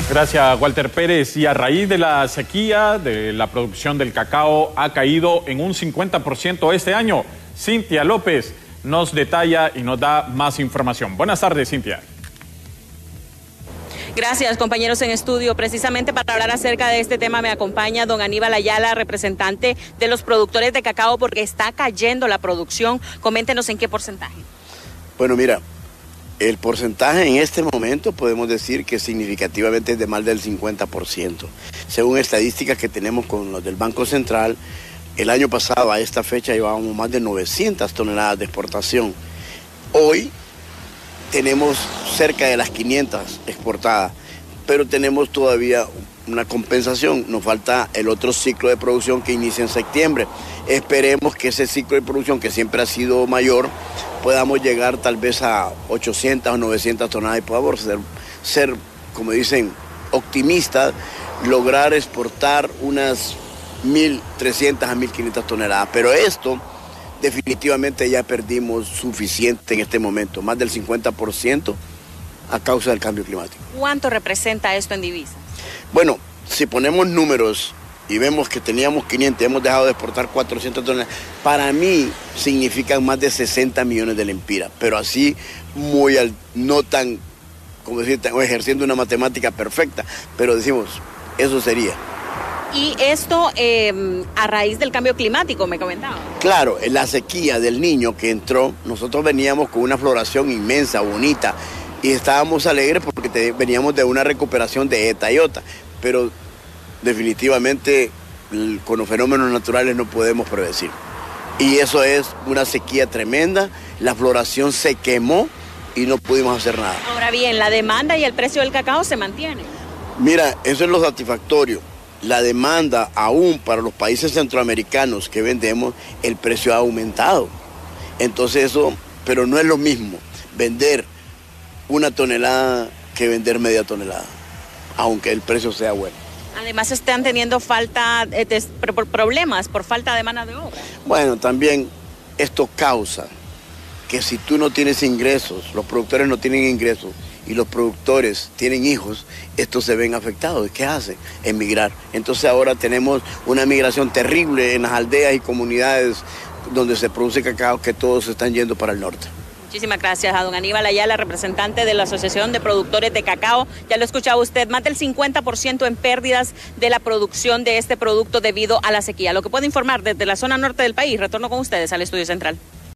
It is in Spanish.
Gracias, Walter Pérez. Y a raíz de la sequía, de la producción del cacao ha caído en un 50% este año. Cintia López nos detalla y nos da más información. Buenas tardes, Cintia. Gracias, compañeros en estudio. Precisamente para hablar acerca de este tema me acompaña don Aníbal Ayala, representante de los productores de cacao, porque está cayendo la producción. Coméntenos en qué porcentaje. Bueno, mira, el porcentaje en este momento podemos decir que significativamente es de más del 50%. Según estadísticas que tenemos con los del Banco Central, el año pasado a esta fecha llevábamos más de 900 toneladas de exportación. Hoy tenemos cerca de las 500 exportadas, pero tenemos todavía una compensación. Nos falta el otro ciclo de producción que inicia en septiembre. Esperemos que ese ciclo de producción, que siempre ha sido mayor, podamos llegar tal vez a 800 o 900 toneladas y podamos ser, como dicen, optimistas, lograr exportar unas 1.300 a 1.500 toneladas. Pero esto definitivamente ya perdimos suficiente en este momento, más del 50% a causa del cambio climático. ¿Cuánto representa esto en divisas? Bueno, si ponemos números y vemos que teníamos 500, hemos dejado de exportar 400 toneladas, para mí significan más de 60 millones de lempiras, pero así no tan, como decir, ejerciendo una matemática perfecta, pero decimos, eso sería. Y esto a raíz del cambio climático, me comentaba. Claro, en la sequía del Niño que entró, nosotros veníamos con una floración inmensa, bonita, y estábamos alegres porque veníamos de una recuperación de ETA y OTA, pero definitivamente con los fenómenos naturales no podemos predecir. Y eso es una sequía tremenda, la floración se quemó y no pudimos hacer nada. Ahora bien, la demanda y el precio del cacao se mantienen. Mira, eso es lo satisfactorio. La demanda aún para los países centroamericanos que vendemos, el precio ha aumentado. Entonces eso, pero no es lo mismo vender una tonelada que vender media tonelada, aunque el precio sea bueno. Además están teniendo problemas por falta de mano de obra. Bueno, también esto causa que si tú no tienes ingresos, los productores no tienen ingresos y los productores tienen hijos, estos se ven afectados. ¿Qué hacen? Emigrar. Entonces ahora tenemos una migración terrible en las aldeas y comunidades donde se produce cacao, que todos se están yendo para el norte. Muchísimas gracias a don Aníbal Ayala, representante de la Asociación de Productores de Cacao. Ya lo escuchaba usted, más del 50% en pérdidas de la producción de este producto debido a la sequía. Lo que puede informar desde la zona norte del país. Retorno con ustedes al estudio central.